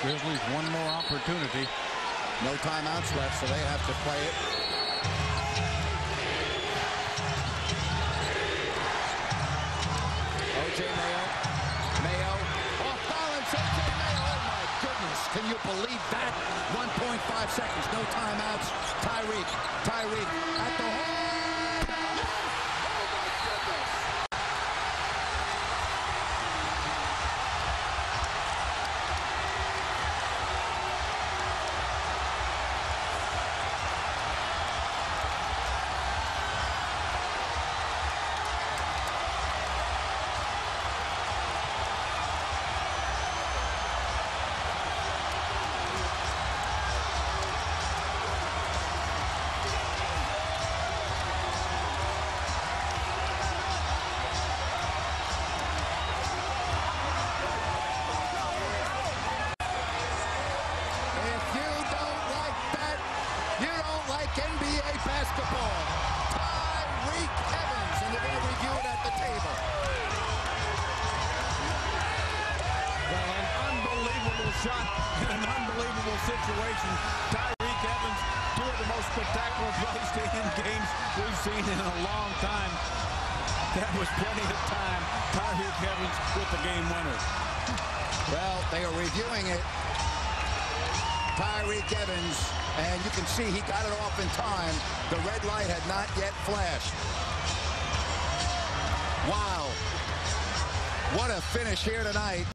Grizzlies one more opportunity. No timeouts left, so they have to play it. O.J. Mayo. Mayo. Off balance. O.J. Mayo. Oh, my goodness. Can you believe that? 1.5 seconds. No timeouts. Tyreke at the hole. NBA basketball. Tyreke Evans, and they're going to review it at the table. Well, an unbelievable shot in an unbelievable situation. Tyreke Evans, two of the most spectacular plays to end games we've seen in a long time. That was plenty of time. Tyreke Evans with the game winner. Well, they are reviewing it. Tyreke Evans, and you can see he got it off in time. The red light had not yet flashed. Wow. What a finish here tonight.